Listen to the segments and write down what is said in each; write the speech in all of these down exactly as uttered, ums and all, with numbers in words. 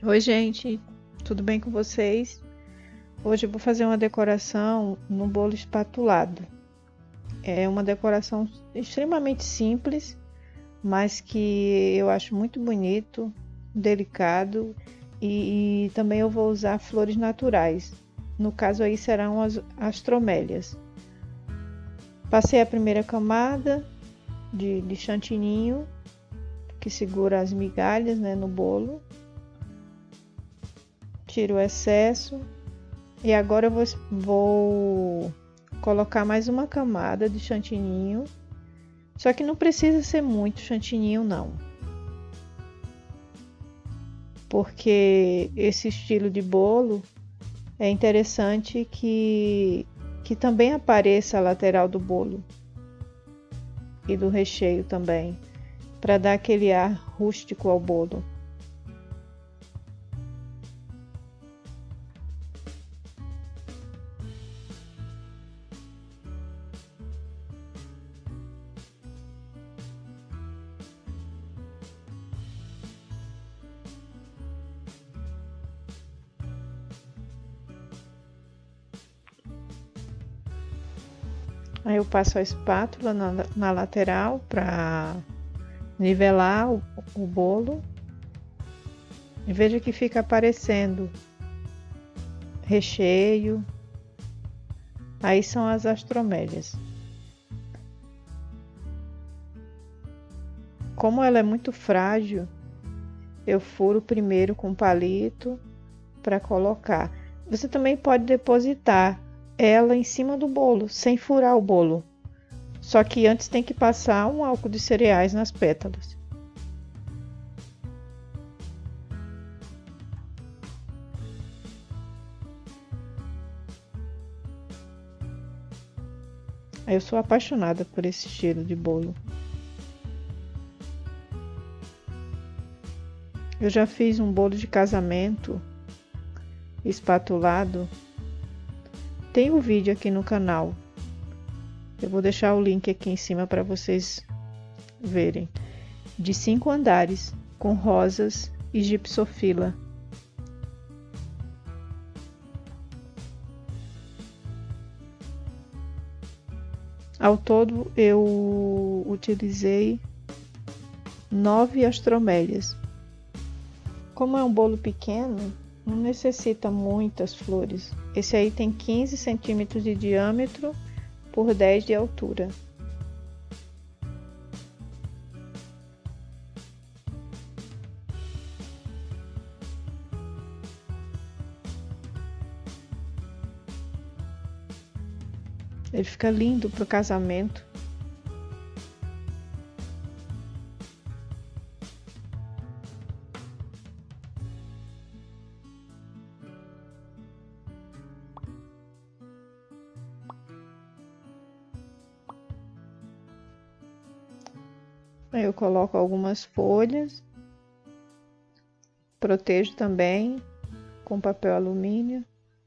Oi, gente, tudo bem com vocês? Hoje eu vou fazer uma decoração no bolo espatulado. É uma decoração extremamente simples, mas que eu acho muito bonito, delicado e, e também eu vou usar flores naturais. No caso aí serão as astromélias. Passei a primeira camada de, de chantininho que segura as migalhas, né, no bolo. Tiro o excesso e agora eu vou, vou colocar mais uma camada de chantininho, só que não precisa ser muito chantininho não, porque esse estilo de bolo é interessante que, que também apareça a lateral do bolo e do recheio também, para dar aquele ar rústico ao bolo. Aí eu passo a espátula na, na lateral para nivelar o, o bolo. E veja que fica aparecendo recheio. Aí são as astromélias. Como ela é muito frágil, eu furo primeiro com palito para colocar. Você também pode depositar ela em cima do bolo, sem furar o bolo. Só que antes tem que passar um álcool de cereais nas pétalas. Eu sou apaixonada por esse estilo de bolo. Eu já fiz um bolo de casamento espatulado. Tem um vídeo aqui no canal. Eu vou deixar o link aqui em cima para vocês verem. De cinco andares, com rosas e gipsofila. Ao todo eu utilizei nove astromélias. Como é um bolo pequeno, não necessita muitas flores. Esse aí tem quinze centímetros de diâmetro por dez de altura. Ele fica lindo para o casamento. Aí eu coloco algumas folhas, protejo também com papel alumínio.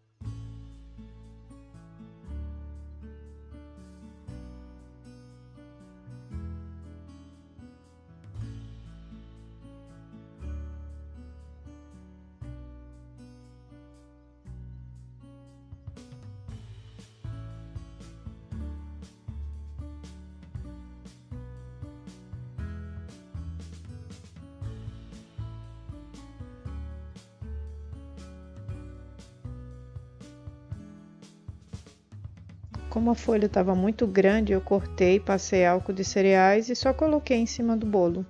Como a folha estava muito grande, eu cortei, passei álcool de cereais e só coloquei em cima do bolo.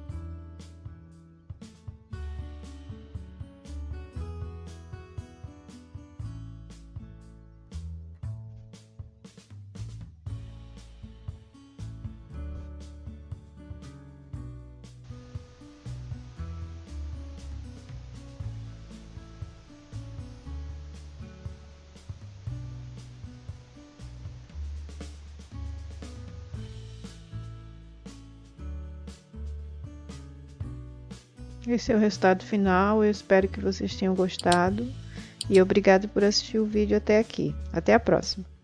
Esse é o resultado final, eu espero que vocês tenham gostado e obrigado por assistir o vídeo até aqui. Até a próxima!